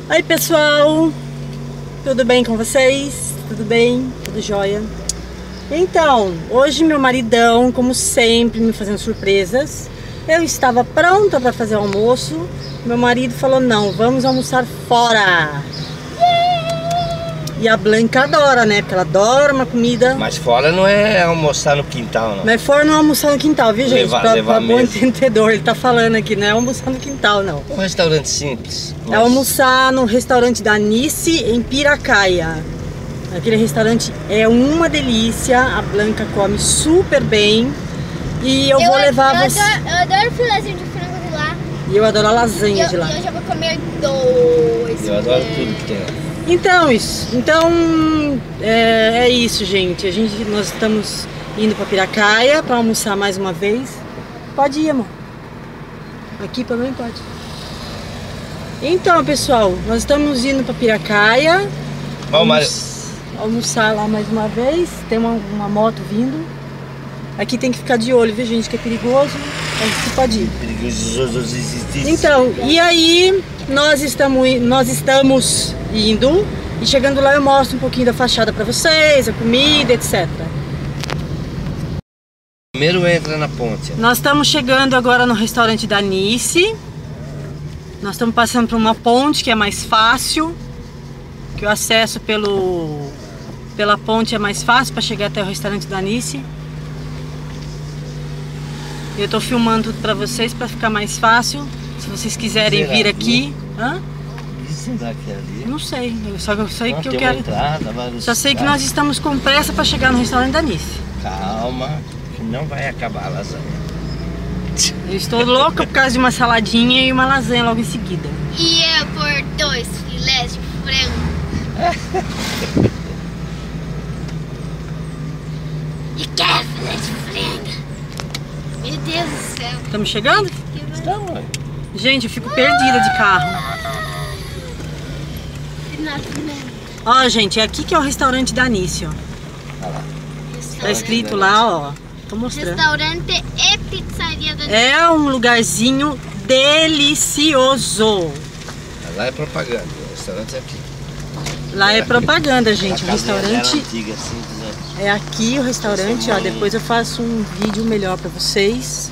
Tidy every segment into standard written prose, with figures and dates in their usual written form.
Oi pessoal, tudo bem com vocês? Tudo bem? Tudo jóia? Então, hoje meu maridão, como sempre, me fazendo surpresas. Eu estava pronta para fazer o almoço. Meu marido falou, não, vamos almoçar fora. E a Blanca adora, né? Porque ela adora uma comida. Mas fora não é almoçar no quintal, não. Mas fora não é almoçar no quintal, viu, gente? Pra bom entendedor, ele tá falando aqui, não é almoçar no quintal, não. Um restaurante simples. Mas... é almoçar no restaurante da Nice, em Piracaia. Aquele restaurante é uma delícia, a Blanca come super bem. E eu vou levar você... Eu adoro filézinho de frango de lá. E eu adoro a lasanha de lá. Eu já vou comer dois. Eu adoro tudo que tem lá. Então é isso, gente. Nós estamos indo para Piracaia para almoçar mais uma vez. Pode ir, amor. Aqui também pode. Então, pessoal, nós estamos indo para Piracaia. Almoçar lá mais uma vez. Tem uma moto vindo. Aqui tem que ficar de olho, viu, gente? Que é perigoso. Aqui pode ir. Então, e aí nós estamos indo. E chegando lá eu mostro um pouquinho da fachada pra vocês, a comida, etc. Primeiro entra na ponte. Nós estamos chegando agora no restaurante da Nice. Nós estamos passando por uma ponte que é mais fácil. Que o acesso pela ponte é mais fácil para chegar até o restaurante da Nice. Eu tô filmando tudo pra vocês para ficar mais fácil. Se vocês quiserem vir aqui. Hã? Será que é ali? Não sei, eu sei que eu tem quero. Uma entrada, só sei que nós estamos com pressa para chegar no restaurante da Nice. Calma, que não vai acabar a lasanha. Eu estou louca por causa de uma saladinha e uma lasanha logo em seguida. E eu por 2 filés de frango. E quer filé de frango? Meu Deus do céu. Estamos chegando? Estamos. Gente, eu fico perdida de carro. Ó, gente, é aqui que é o restaurante da Nice, ó. Tá escrito lá, ó. Tô mostrando. Restaurante e pizzaria da Nice. É um lugarzinho delicioso. Lá é propaganda, o restaurante é aqui. Lá é propaganda, gente. O restaurante antiga, assim, é aqui o restaurante, ó. Depois eu faço um vídeo melhor pra vocês.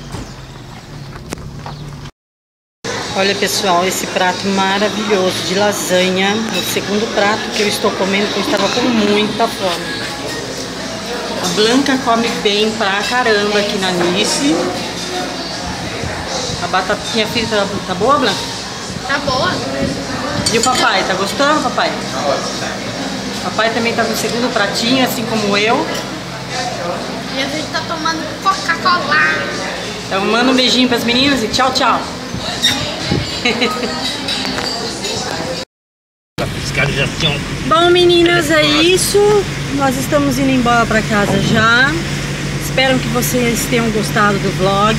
Olha, pessoal, esse prato maravilhoso de lasanha. É o segundo prato que eu estou comendo, porque eu estava com muita fome. A Blanca come bem pra caramba aqui na Nice. A batatinha frita tá boa, Blanca? Tá boa. E o papai, tá gostando, papai? Papai também tá no segundo pratinho, assim como eu. E a gente tá tomando Coca-Cola. Então manda um beijinho pras meninas e tchau, tchau. Bom, meninas, é isso. Nós estamos indo embora para casa já. Espero que vocês tenham gostado do vlog.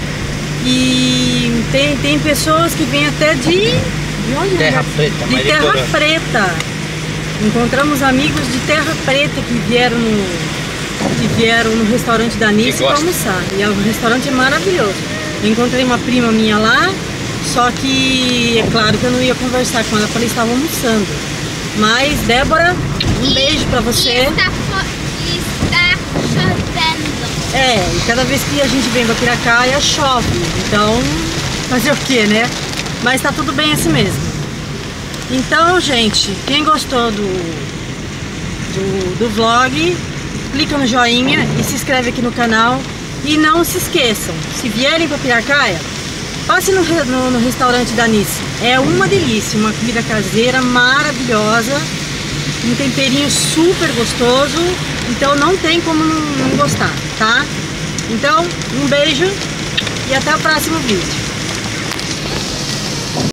E tem pessoas que vêm até de onde? Terra Preta, de Terra Preta. Encontramos amigos de Terra Preta que vieram no restaurante da Nice para almoçar. E o restaurante é maravilhoso. Eu encontrei uma prima minha lá. Só que é claro que eu não ia conversar com ela porque eles estavam almoçando. Mas, Débora, um beijo pra você. Está chovendo. É, e cada vez que a gente vem pra Piracaia chove. Então, fazer o que, né? Mas tá tudo bem assim mesmo. Então, gente, quem gostou do vlog, clica no joinha e se inscreve aqui no canal. E não se esqueçam, se vierem pra Piracaia, passe no restaurante da Nice. É uma delícia, uma comida caseira maravilhosa, um temperinho super gostoso, então não tem como não gostar, tá? Então, um beijo e até o próximo vídeo.